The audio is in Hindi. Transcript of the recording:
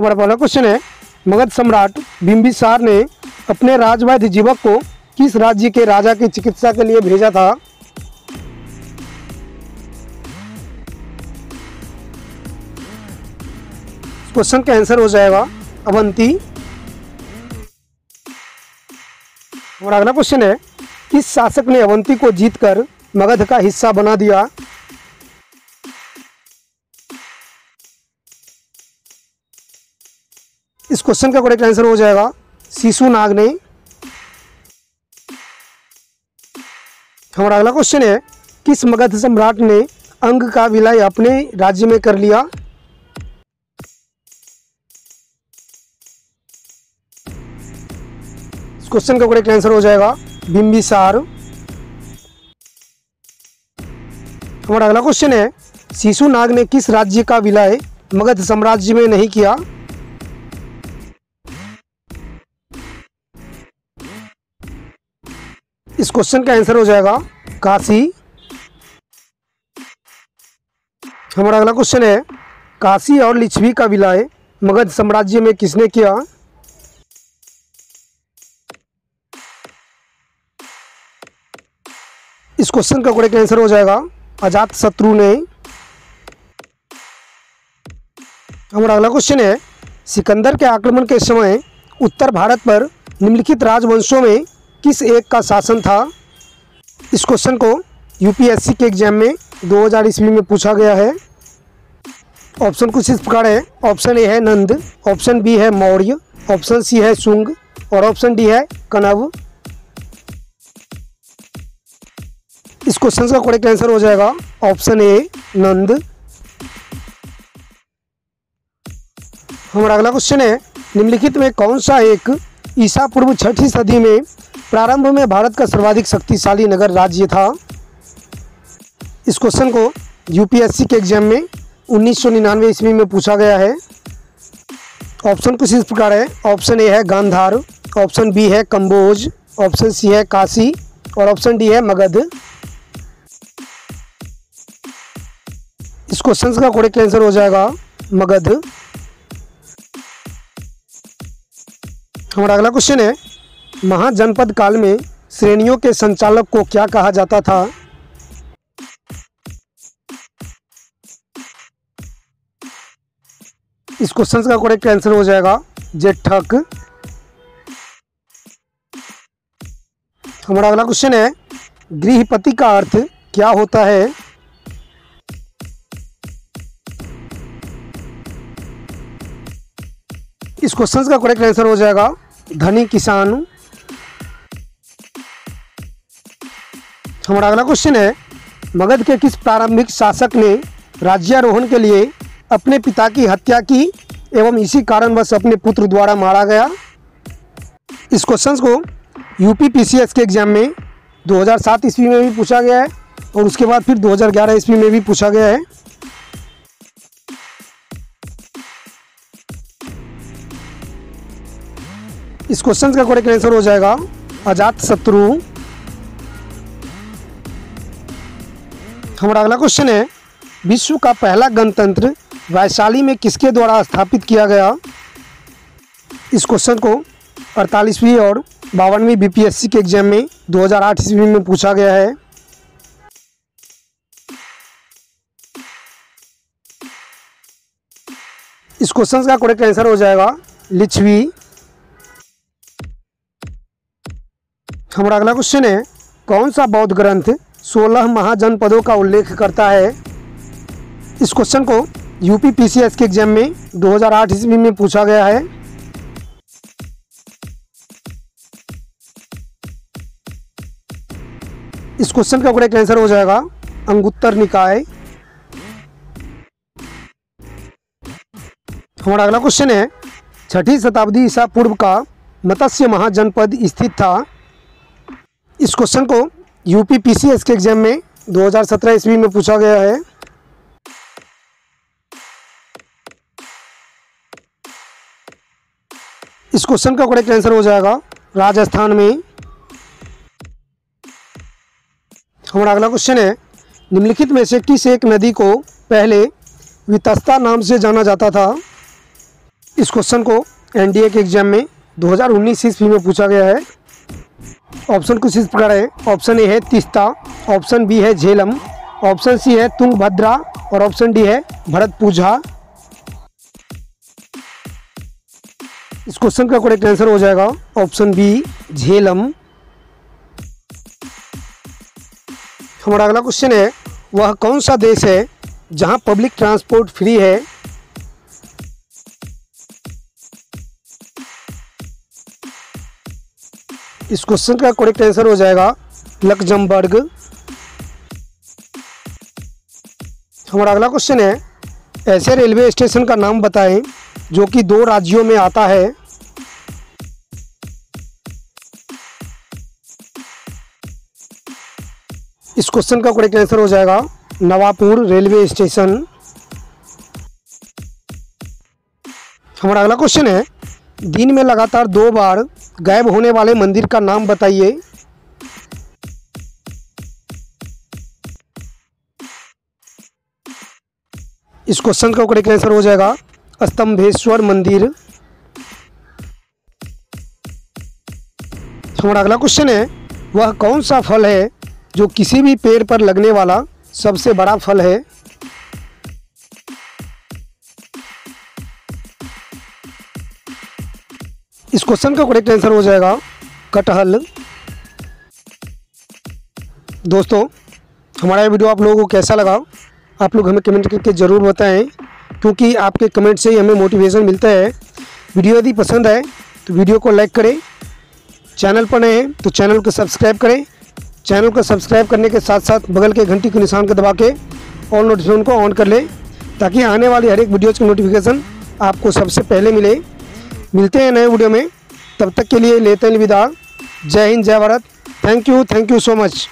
हमारा पहला क्वेश्चन है, मगध सम्राट बिंबिसार ने अपने राजवैद्य जीवक को किस राज्य के राजा की चिकित्सा के लिए भेजा था? क्वेश्चन का आंसर हो जाएगा अवंती। हमारा अगला क्वेश्चन है, किस शासक ने अवंती को जीतकर मगध का हिस्सा बना दिया? इस क्वेश्चन का करेक्ट आंसर हो जाएगा शिशुनाग ने। हमारा अगला क्वेश्चन है, किस मगध सम्राट ने अंग का विलय अपने राज्य में कर लिया? इस क्वेश्चन का करेक्ट आंसर हो जाएगा बिंबिसार। हमारा अगला क्वेश्चन है, शिशुनाग ने किस राज्य का विलय मगध साम्राज्य में नहीं किया? इस क्वेश्चन का आंसर हो जाएगा काशी। हमारा अगला क्वेश्चन है, काशी और लिच्छवी का विलय मगध साम्राज्य में किसने किया? इस क्वेश्चन का करेक्ट आंसर हो जाएगा अजातशत्रु ने। हमारा अगला क्वेश्चन है, सिकंदर के आक्रमण के समय उत्तर भारत पर निम्नलिखित राजवंशों में किस एक का शासन था? इस क्वेश्चन को यूपीएससी के एग्जाम में 2000 ईस्वी में पूछा गया है। ऑप्शन कुछ इस प्रकार है, ऑप्शन ए है नंद, ऑप्शन बी है मौर्य, ऑप्शन सी है शुंग और ऑप्शन डी है कण्व। इस क्वेश्चन का करेक्ट आंसर हो जाएगा ऑप्शन ए नंद। हमारा अगला क्वेश्चन है, निम्नलिखित में कौन सा एक ईसा पूर्व 6वीं सदी में प्रारंभ में भारत का सर्वाधिक शक्तिशाली नगर राज्य था? इस क्वेश्चन को यूपीएससी के एग्जाम में 1999 ईस्वी में पूछा गया है। ऑप्शन कुछ इस प्रकार है, ऑप्शन ए है गांधार, ऑप्शन बी है कंबोज, ऑप्शन सी है काशी और ऑप्शन डी है मगध। इस क्वेश्चन का करेक्ट आंसर हो जाएगा मगध। हमारा अगला क्वेश्चन है, महाजनपद काल में श्रेणियों के संचालक को क्या कहा जाता था? इस क्वेश्चन का करेक्ट आंसर हो जाएगा जेठक। हमारा अगला क्वेश्चन है, गृहपति का अर्थ क्या होता है? इस क्वेश्चन का करेक्ट आंसर हो जाएगा धनी किसान। हमारा अगला क्वेश्चन है, मगध के किस प्रारंभिक शासक ने राज्यारोहण के लिए अपने पिता की हत्या की एवं इसी कारणवश अपने पुत्र द्वारा मारा गया? इस क्वेश्चन को यूपीपीसीएस के एग्जाम में 2007 ईस्वी में भी पूछा गया है और उसके बाद फिर 2011 ईस्वी में भी पूछा गया है। इस क्वेश्चन का करेक्ट आंसर हो जाएगा अजातशत्रु। हमारा अगला क्वेश्चन है, विश्व का पहला गणतंत्र वैशाली में किसके द्वारा स्थापित किया गया? इस क्वेश्चन को 48वीं और 52वीं बीपीएससी के एग्जाम में 2008 ईस्वी में पूछा गया है। इस क्वेश्चन का करेक्ट आंसर हो जाएगा लिच्छवी। हमारा अगला क्वेश्चन है, कौन सा बौद्ध ग्रंथ 16 महाजनपदों का उल्लेख करता है? इस क्वेश्चन को यूपीपीसीएस के एग्जाम में 2008 ईस्वी में पूछा गया है। इस क्वेश्चन का करेक्ट आंसर हो जाएगा अंगुत्तर निकाय। हमारा अगला क्वेश्चन है, 6वीं शताब्दी ईसा पूर्व का मत्स्य महाजनपद स्थित था? इस क्वेश्चन को यूपीपीसीएस के एग्जाम में 2017 ईस्वी में पूछा गया है। इस क्वेश्चन का करेक्ट आंसर हो जाएगा राजस्थान में। हमारा अगला क्वेश्चन है, निम्नलिखित में से किस एक नदी को पहले वितस्ता नाम से जाना जाता था? इस क्वेश्चन को एनडीए के एग्जाम में 2019 ईस्वी में पूछा गया है। ऑप्शन कुछ इस प्रकार है। ऑप्शन ए है तीस्ता, ऑप्शन बी है झेलम, ऑप्शन सी है तुंगभद्रा और ऑप्शन डी है भरतपुझा। इस क्वेश्चन का करेक्ट आंसर हो जाएगा ऑप्शन बी झेलम। हमारा अगला क्वेश्चन है, वह कौन सा देश है जहां पब्लिक ट्रांसपोर्ट फ्री है? इस क्वेश्चन का करेक्ट आंसर हो जाएगा लक्जमबर्ग। हमारा अगला क्वेश्चन है, ऐसे रेलवे स्टेशन का नाम बताएं जो कि 2 राज्यों में आता है। इस क्वेश्चन का करेक्ट आंसर हो जाएगा नवापुर रेलवे स्टेशन। हमारा अगला क्वेश्चन है, दिन में लगातार 2 बार गायब होने वाले मंदिर का नाम बताइए। इस क्वेश्चन का करेक्ट आंसर हो जाएगा स्तंभेश्वर मंदिर। हमारा अगला क्वेश्चन है, वह कौन सा फल है जो किसी भी पेड़ पर लगने वाला सबसे बड़ा फल है? इस क्वेश्चन का करेक्ट आंसर हो जाएगा कटहल। दोस्तों, हमारा ये वीडियो आप लोगों को कैसा लगा आप लोग हमें कमेंट करके ज़रूर बताएं, क्योंकि आपके कमेंट से ही हमें मोटिवेशन मिलता है। वीडियो यदि पसंद आए तो वीडियो को लाइक करें, चैनल पर नए हैं तो चैनल को सब्सक्राइब करें। चैनल को सब्सक्राइब करने के साथ साथ बगल के घंटी के निशान को दबा के ऑल नोटिफिकेशन को ऑन कर लें, ताकि आने वाली हर एक वीडियोज़ की नोटिफिकेशन आपको सबसे पहले मिले। मिलते हैं नए वीडियो में, तब तक के लिए लेते हैं अलविदा। जय हिंद, जय Bharat. Thank you so much.